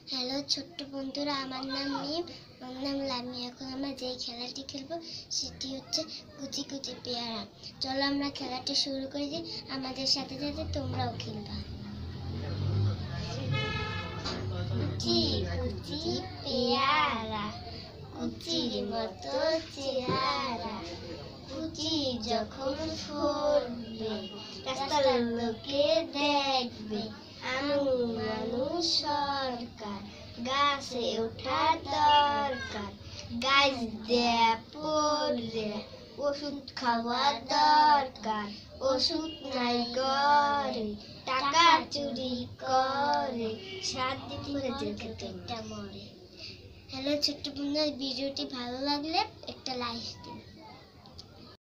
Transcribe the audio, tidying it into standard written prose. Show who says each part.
Speaker 1: Hello ছোট্ট বন্ধুরা, আমার নাম মিম, আমার নাম লামি। এখন আমরা যেই খেলাটি খেলবো সেটি হচ্ছে কুচি কুচি পেয়ারা। চলো আমরা খেলাটি শুরু করে দিই, আমাদের সাথে সাথে তোমরাও খেলবা। কুচি কুচি পেয়ারা, কুচির মতো চেহারা, কুচি যখন ফুটবে রাস্তার লোকে দেখবে। মানুষ সরকার, গাছে ওঠা দরকার, গাছ দেয়া পড়ে ওষুধ খাওয়া দরকার। ওষুধ নাই ঘরে, টাকা চুরি করে, 7 দিন পরে জেল খেটে মরে। হ্যালো ছোট্ট বন্ধু, ভিডিওটি ভালো লাগলে একটা লাইক দিন।